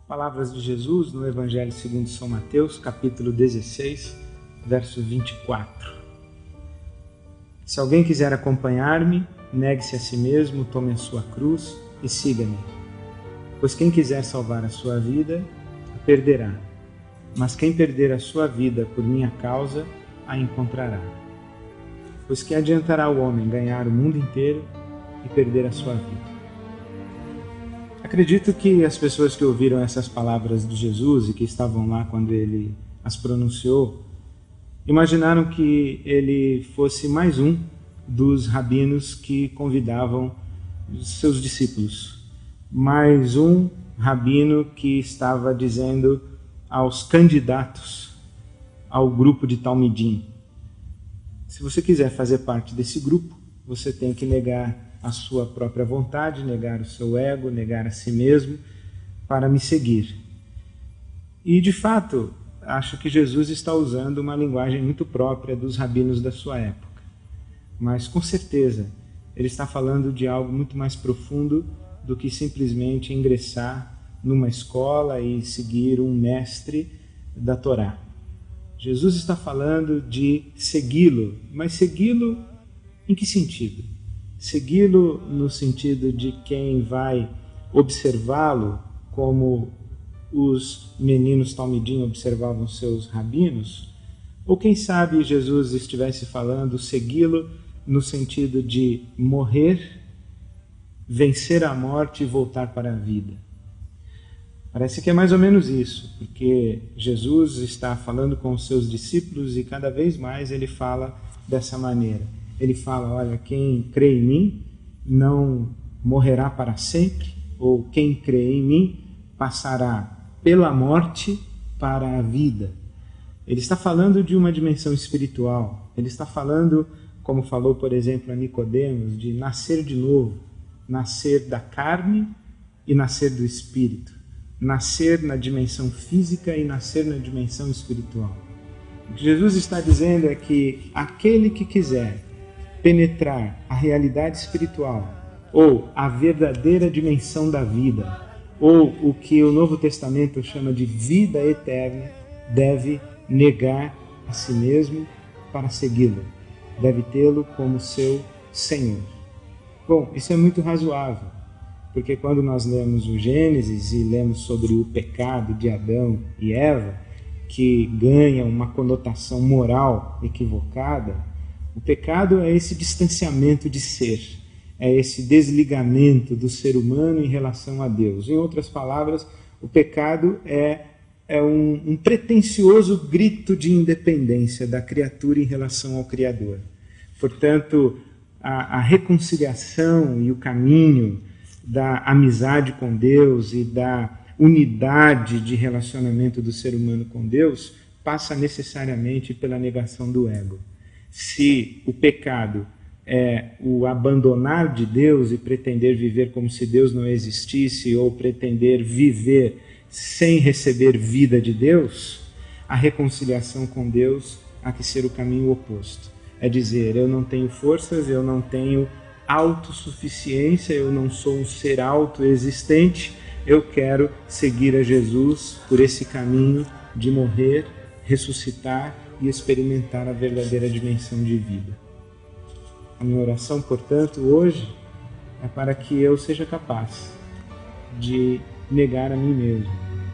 Palavras de Jesus no Evangelho segundo São Mateus, capítulo 16, verso 24. Se alguém quiser acompanhar-me, negue-se a si mesmo, tome a sua cruz e siga-me. Pois quem quiser salvar a sua vida, a perderá. Mas quem perder a sua vida por minha causa, a encontrará. Pois que adiantará o homem ganhar o mundo inteiro e perder a sua vida? Acredito que as pessoas que ouviram essas palavras de Jesus e que estavam lá quando ele as pronunciou, imaginaram que ele fosse mais um dos rabinos que convidavam seus discípulos. Mais um rabino que estava dizendo aos candidatos ao grupo de Talmidim: se você quiser fazer parte desse grupo, você tem que negar a sua própria vontade, negar o seu ego, negar a si mesmo, para me seguir. E, de fato, acho que Jesus está usando uma linguagem muito própria dos rabinos da sua época. Mas, com certeza, ele está falando de algo muito mais profundo do que simplesmente ingressar numa escola e seguir um mestre da Torá. Jesus está falando de segui-lo, mas segui-lo em que sentido? Segui-lo no sentido de quem vai observá-lo como os meninos Talmidim observavam seus rabinos? Ou quem sabe Jesus estivesse falando segui-lo no sentido de morrer, vencer a morte e voltar para a vida? Parece que é mais ou menos isso, porque Jesus está falando com os seus discípulos e cada vez mais ele fala dessa maneira. Ele fala, olha, quem crê em mim não morrerá para sempre, ou quem crê em mim passará pela morte para a vida. Ele está falando de uma dimensão espiritual. Ele está falando, como falou, por exemplo, a Nicodemos, de nascer de novo, nascer da carne e nascer do espírito, nascer na dimensão física e nascer na dimensão espiritual. O que Jesus está dizendo é que aquele que quiser penetrar a realidade espiritual, ou a verdadeira dimensão da vida, ou o que o Novo Testamento chama de vida eterna, deve negar a si mesmo para segui-lo, deve tê-lo como seu Senhor. Bom, isso é muito razoável, porque quando nós lemos o Gênesis e lemos sobre o pecado de Adão e Eva, que ganha uma conotação moral equivocada, o pecado é esse distanciamento de ser, é esse desligamento do ser humano em relação a Deus. Em outras palavras, o pecado é um pretensioso grito de independência da criatura em relação ao Criador. Portanto, a reconciliação e o caminho da amizade com Deus e da unidade de relacionamento do ser humano com Deus passa necessariamente pela negação do ego. Se o pecado é o abandonar de Deus e pretender viver como se Deus não existisse, ou pretender viver sem receber vida de Deus, a reconciliação com Deus há que ser o caminho oposto. É dizer, eu não tenho forças, eu não tenho autossuficiência, eu não sou um ser autoexistente, eu quero seguir a Jesus por esse caminho de morrer, ressuscitar e experimentar a verdadeira dimensão de vida. A minha oração, portanto, hoje é para que eu seja capaz de negar a mim mesmo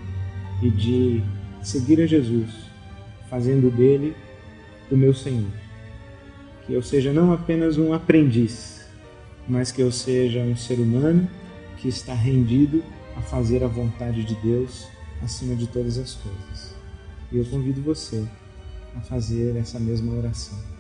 e de seguir a Jesus, fazendo dele o meu Senhor. Que eu seja não apenas um aprendiz, mas que eu seja um ser humano que está rendido a fazer a vontade de Deus acima de todas as coisas. E eu convido você a fazer essa mesma oração.